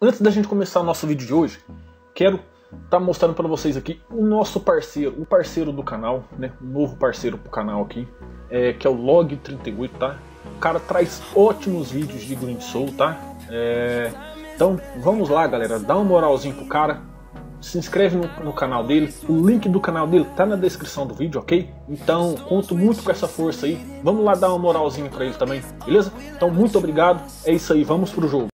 Antes da gente começar o nosso vídeo de hoje, quero estar mostrando para vocês aqui o nosso parceiro, o parceiro do canal, né? Um novo parceiro pro canal aqui, que é o Log38, tá? O cara traz ótimos vídeos de Green Soul, tá? Então vamos lá, galera, dá uma moralzinha pro cara, se inscreve no canal dele, o link do canal dele tá na descrição do vídeo, ok? Então conto muito com essa força aí, vamos lá dar uma moralzinha pra ele também, beleza? Então muito obrigado, é isso aí, vamos pro jogo.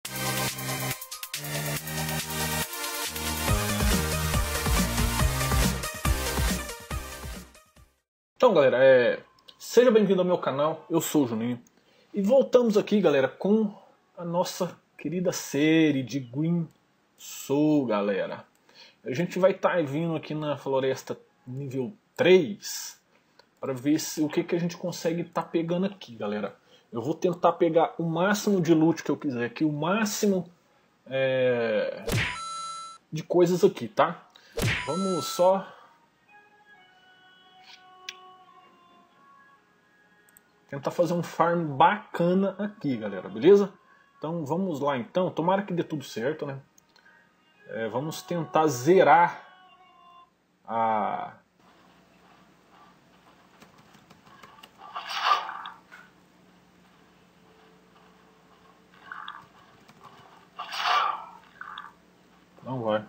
Então galera, seja bem-vindo ao meu canal, eu sou o Juninho. E voltamos aqui, galera, com a nossa querida série de Green Soul, galera. A gente vai estar vindo aqui na floresta nível 3 para ver o que a gente consegue estar pegando aqui, galera. Eu vou tentar pegar o máximo de loot que eu quiser aqui, o máximo de coisas aqui, tá? Vamos só tentar fazer um farm bacana aqui, galera, beleza? Então vamos lá então, tomara que dê tudo certo, né? Vamos tentar zerar a... Não vai.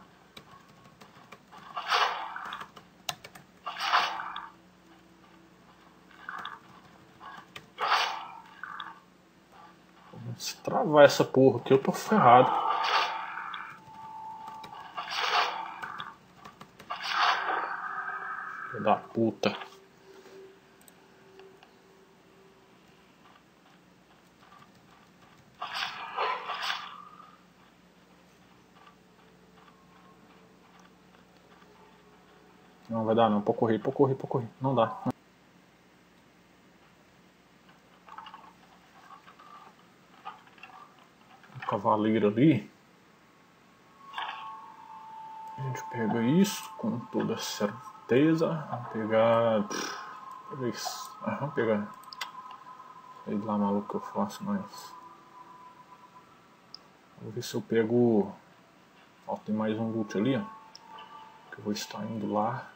Se travar essa porra aqui, eu tô ferrado. Filho da puta. Não vai dar não, pode correr, pode correr, pode correr. Não dá. O cavaleiro ali. A gente pega isso com toda certeza. Vamos pegar... Pega isso. Vamos pegar... Sei lá, maluco, que eu faço, mas... Vou ver se eu pego... Ó, tem mais um loot ali, ó. Que eu vou estar indo lá.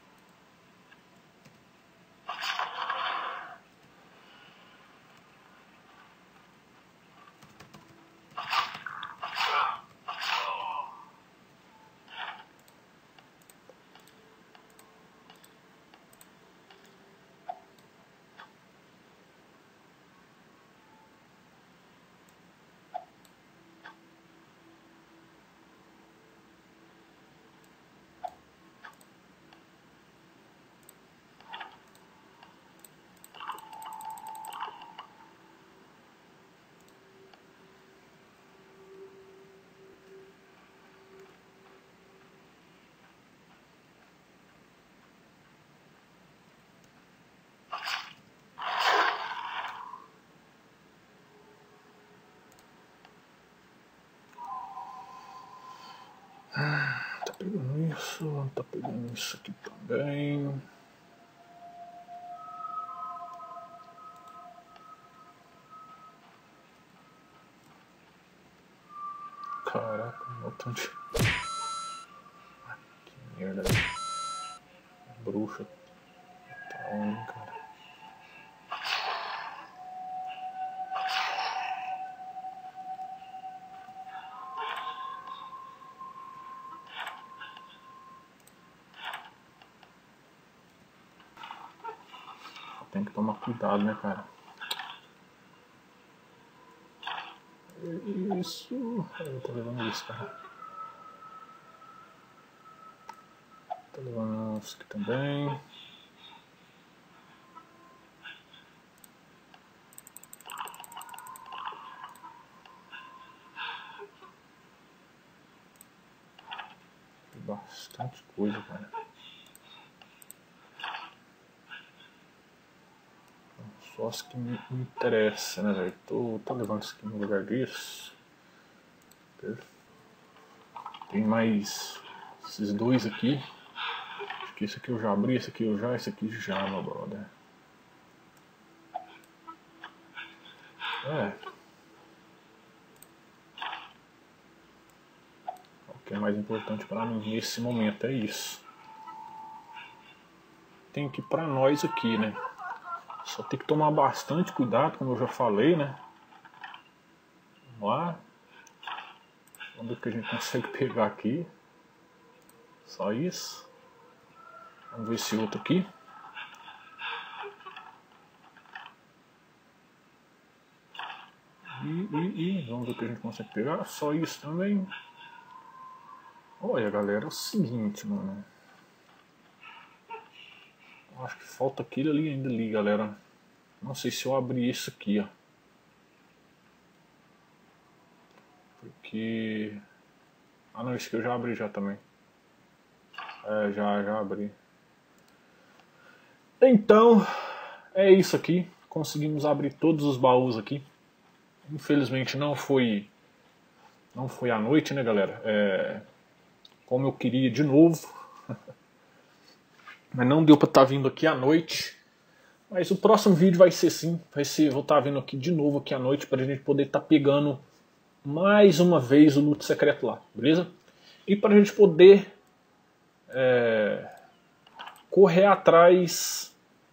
Tá pegando isso aqui também. Caraca, meu tanto de... Que merda. Bruxa. Tá onde, cara? Tem que tomar cuidado, né, cara? Isso... Eu tô levando isso, cara. Tô levando isso aqui também. Tem bastante coisa, cara. Só as que me interessam, né, velho? Tô levando isso aqui no lugar disso. Tem mais esses dois aqui. Acho que esse aqui eu já abri, esse aqui já, meu brother. que é mais importante para mim nesse momento, é isso. Tem que ir para nós aqui, né? Só tem que tomar bastante cuidado, como eu já falei, né? Vamos lá. Vamos ver o que a gente consegue pegar aqui. Só isso. Vamos ver esse outro aqui. Vamos ver o que a gente consegue pegar. Só isso também. Olha, galera, é o seguinte, mano. Eu acho que falta aquele ali ainda ali, galera. Não sei se eu abri isso aqui, ó. Porque... Ah, não, esse aqui eu já abri já também. É, já abri. Então, é isso aqui. Conseguimos abrir todos os baús aqui. Infelizmente não foi à noite, né, galera? Como eu queria de novo. Mas não deu pra estar vindo aqui à noite. Mas o próximo vídeo vai ser sim. Vou estar vindo aqui de novo aqui à noite pra gente poder estar pegando mais uma vez o loot secreto lá, beleza? E pra gente poder correr atrás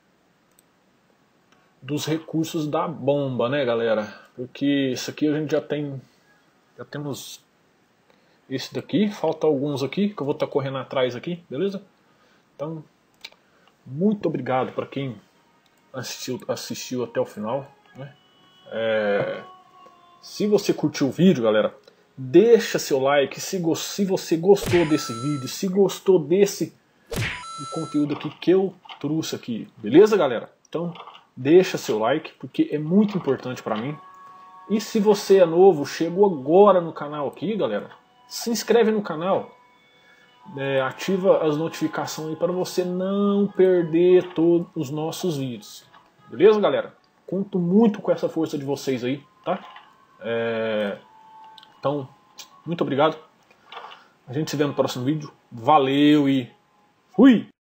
dos recursos da bomba, né, galera? Porque isso aqui a gente já temos esse daqui, falta alguns aqui que eu vou estar correndo atrás aqui, beleza? Então, muito obrigado para quem assistiu até o final, né? Se você curtiu o vídeo, galera, deixa seu like. Se você gostou desse vídeo, se gostou desse conteúdo aqui que eu trouxe aqui, beleza, galera? Então, deixa seu like, porque é muito importante para mim. E se você é novo, chegou agora no canal aqui, galera, se inscreve no canal, ativa as notificações aí para você não perder todos os nossos vídeos. Beleza, galera? Conto muito com essa força de vocês aí, tá? Então, muito obrigado. A gente se vê no próximo vídeo. Valeu e fui!